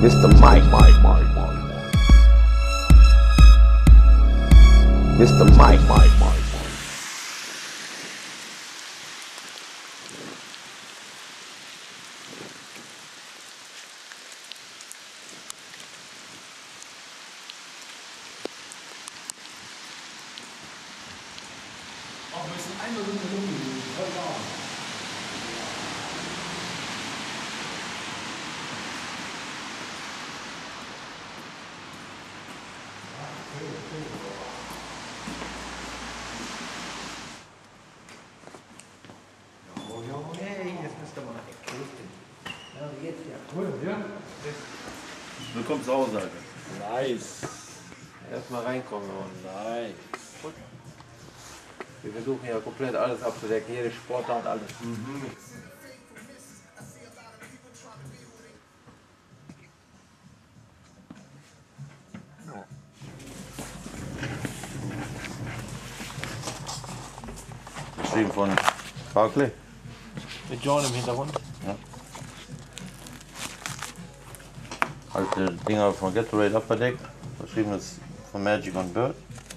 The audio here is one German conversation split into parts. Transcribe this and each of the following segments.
Mr. Mike. Mr. Mike. Auch wir sind einmal rumgelungen, voll warm. Hey, jetzt müsst ihr mal echt. Ja, wie geht's dir? Cool, ja? Willkommen zu Hause, Alter. Nice. Erstmal reinkommen und nice. Wir versuchen ja komplett alles abzudecken, jede Sportart, alles. Geschrieben von Barclay. Mit John im Hintergrund. Alte Dinger von Gatorade abverdeckt. Verschrieben ist von Magic und Bird.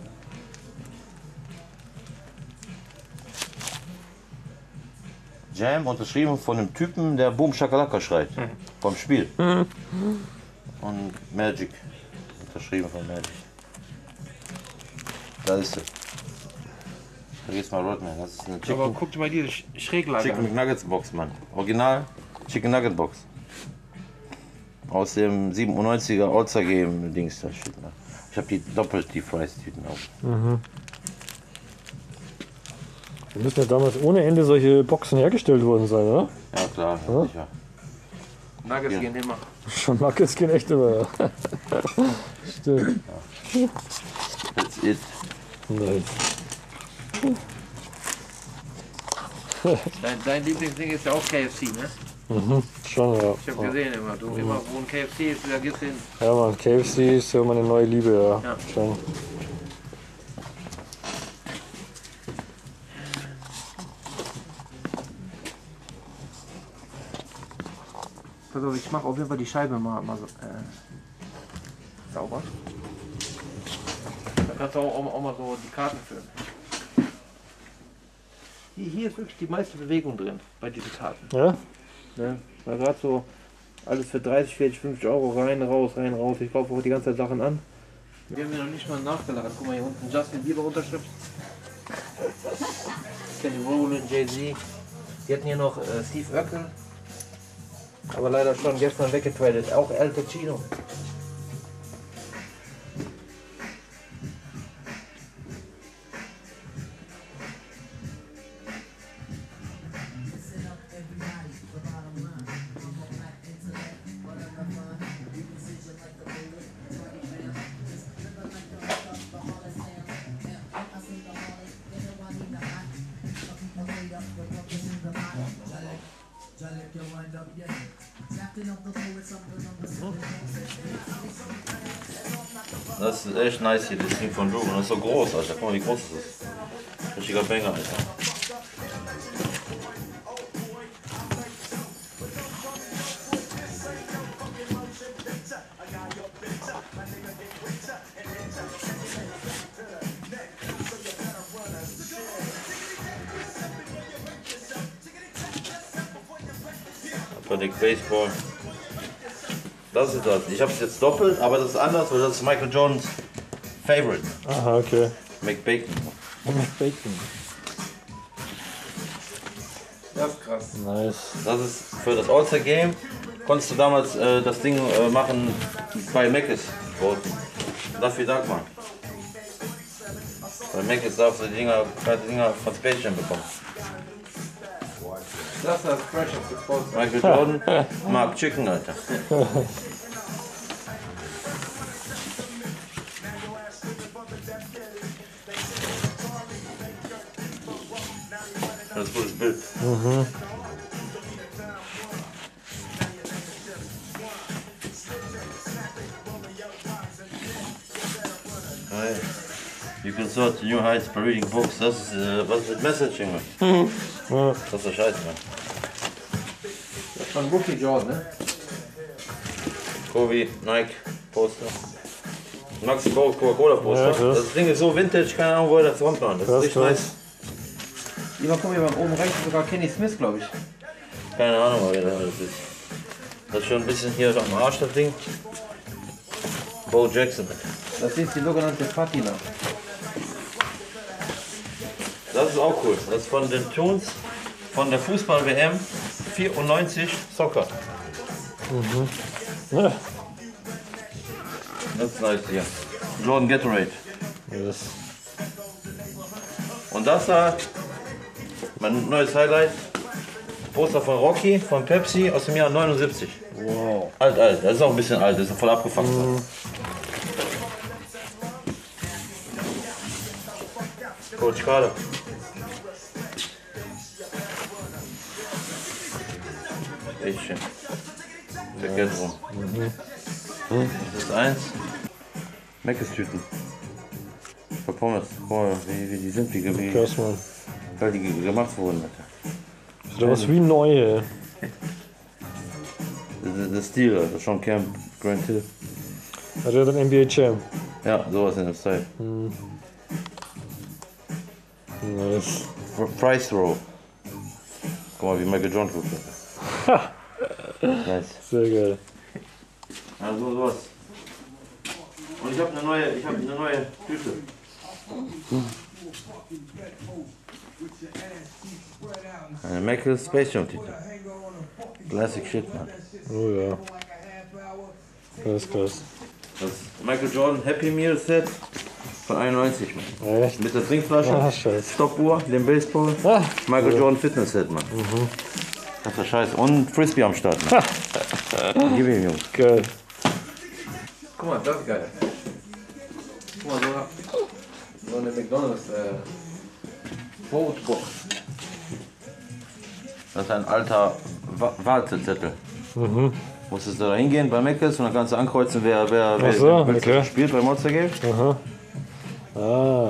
Jam unterschrieben von dem Typen, der Boom Shakalaka schreit. Vom Spiel. Und Magic. Unterschrieben von Magic. Da ist sie. Da geht's mal Rodman. Das ist eine Aber guck dir mal diese Schräglage Chicken an. McNuggets Box, Mann. Original Chicken Nugget Box. Aus dem 97er All-Star Game Dings da steht. Ne? Ich habe die doppelt die Fries-Tüten auch. Da müssen ja damals ohne Ende solche Boxen hergestellt worden sein, oder? Ja klar, Ja? sicher. Nuggets Ja. gehen immer. Schon Nuggets gehen echt immer. Ja. Stimmt. That's it. Nice. Dein Lieblingsding ist ja auch KFC, ne? Schon, ja. Ich habe gesehen immer. Du immer, wo ein KFC ist, da gehst du hin. Ja, man, KFC ist ja meine neue Liebe, ja. Ja. Schon. Pass auf, ich mache auf jeden Fall die Scheibe mal so, sauber. Da kannst du auch mal so die Karten füllen. Hier ist wirklich die meiste Bewegung drin bei diesen Karten. Ja? Ne? Weil gerade so alles für 30, 40, 50 Euro rein, raus. Ich kaufe auch die ganze Zeit Sachen an. Wir haben ja noch nicht mal nachgeladen. Guck mal hier unten, Justin Bieber Unterschrift. Kenny Rowland, Jay-Z. Die hatten hier noch Steve Urkel. Aber leider schon gestern weggetradet. Auch El Pacino. Das ist echt nice hier, das Ding von Drew. Und das ist so groß, Alter. Guck mal, wie groß das ist. Richtiger Banger, Alter. Abverdeckt Baseball. Das ist das. Ich habe es jetzt doppelt, aber das ist anders, weil das ist Michael Jordans Favorite. Aha, okay. McBacon. Bacon. Das ist krass. Nice. Das ist für das All-Star Game. Konntest du damals das Ding machen bei Mc's. Dafür Dank, Mann. Bei Mc's darfst du die Dinger von Space Jam bekommen. Das ist das Precious Exposed. Michael Jordan mag Chicken, Alter. Das ist ein gutes Bild. Hey, you can sort new heights by reading books. Das ist, was ist mit Messaging, Mann? Das ist der Scheiß, Mann. Das ist von Whoopi Jordan, ne? Kobe, Nike, Poster. Maxi Coca-Cola Poster. Ja, krass. Das Ding ist so vintage, keine Ahnung, wo er das kommt, man. Das Krass, ist richtig krass. nice. Lieber, guck mal, oben rechts ist sogar Kenny Smith, glaube ich. Keine Ahnung, wer das ist. Das ist schon ein bisschen hier am Arsch, das Ding. Bo Jackson. Das ist die sogenannte Patina. Das ist auch cool. Das ist von den Tunes von der Fußball-WM 94 Soccer. Ja. Das ist nice hier. Jordan Gatorade. Yes. Und das da, mein neues Highlight, Poster von Rocky, von Pepsi aus dem Jahr 79. Wow. Alt, das ist auch ein bisschen alt, das ist voll abgefuckt. Coach Kader. Echt schön. Verkehrt rum. Das ist eins. Meckes-Tüten. Für Pommes. Boah, wie die sind, wie Krass, Mann. weil die gemacht wurden. Alter. Sieht aus wie neu, ey. Das Stil, das Sean Camp, Grant Hill. Hat er den NBA Champ? Ja, sowas in der Zeit. Nice. Price Row. Guck mal, wie Michael Jordan guckt. Nice. Sehr geil. Also sowas. Und ich habe eine neue Tüte. Eine Michael Space Jam Tüte. Classic Shit, man. Oh ja. Krass, krass. Das Michael Jordan Happy Meal Set von 91, man. Echt? Mit der Trinkflasche, Ah, scheiße. Stoppuhr, dem Baseball, Ah, Michael Jordan Fitness Set, man. Das ist der Scheiß. Und Frisbee am Start, man. Gib ihm, Jungs. geil. Guck mal, das ist geil. Guck mal, so eine McDonalds Foodbox. Das ist ein alter Wartezettel. Musstest du da hingehen bei Meckes und dann kannst du ankreuzen, wer Ach so, willst du okay. spielt bei Monster Game. Aha. Ah.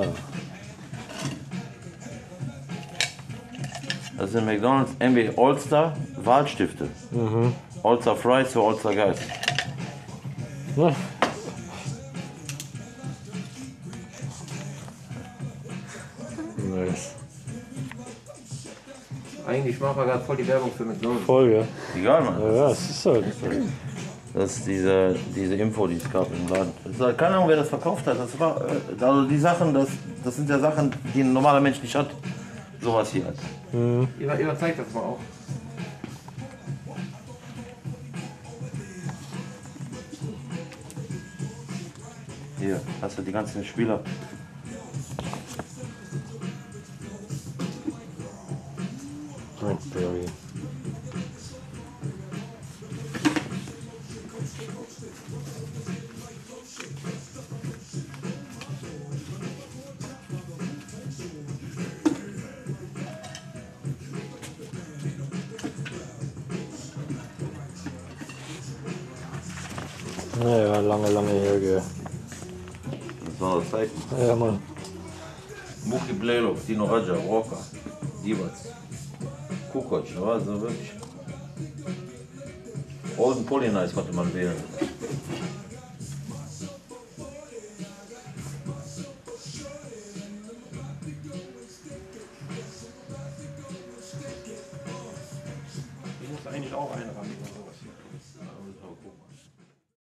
Das sind McDonalds NBA All-Star Wahlstifte. All-Star Fries für All-Star Guys. Na. Nice. Eigentlich machen wir gerade voll die Werbung für McDonalds. Voll, ja. Egal, Mann. Ja, es ist halt. Das ist diese Info, die es gab im Laden. Das ist halt, keine Ahnung, wer das verkauft hat. Das war, also die Sachen, das sind ja Sachen, die ein normaler Mensch nicht hat. Sowas hier halt. Ihr zeigt das mal auch. Hier, hast du die ganzen Spieler. Blackberry. Naja, lange her, gell. Das war das Zeichen. Ja, Mann. Muki Blelov, Dino Raja, Walker, Divac, Kukoc, da war so wirklich. Olden Polinice konnte man wählen. Ich muss eigentlich auch einrahmen, sowas hier.